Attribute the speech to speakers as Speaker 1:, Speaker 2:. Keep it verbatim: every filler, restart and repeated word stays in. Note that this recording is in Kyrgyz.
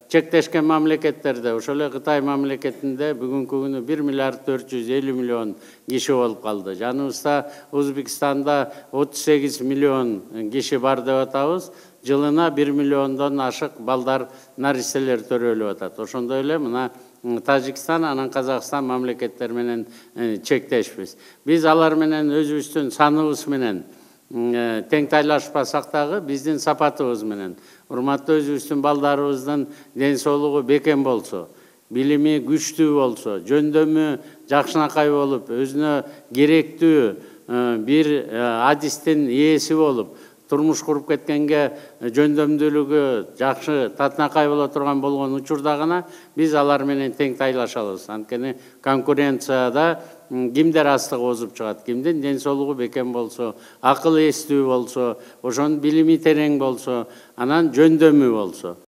Speaker 1: чектешкен мамлекеттерде, ошол эле Кытай мамлекетинде бүгүнкү күнү бир миллиард төрт жүз элүү миллион киши болуп калды. Жаныбызда Өзбекстанда отуз сегиз миллион киши бар деп атабыз. Жылына бир миллиондон ашык балдар, нариселер төрөлүп атат. Ошондой эле мына Тажикстан, анан Казакстан мамлекеттер менен чектешпиз. Биз алар менен өзүбүздүн саныбыз менен тең тайлашпасак дагы биздин сапатыбыз менен, урматтуу өзүбүздүн балдарыбыздын ден соолугу бекем болсо, билими күчтүү болсо, жөндөмү жакшынакай болуп, өзүнө керектүү бир адистин ээси болуп, турмуш куруп кеткенге жөндөмдүүлүгү жакшы татынакай боло турган болгон учурда гана биз алар менен тең тайлаша алабыз. Анткени конкуренцияда кимдер астык озуп чыгат, кимдин ден соолугу бекем болсо, акыл эстүү болсо, ошонун билими терең болсо, анан жөндөмү болсо.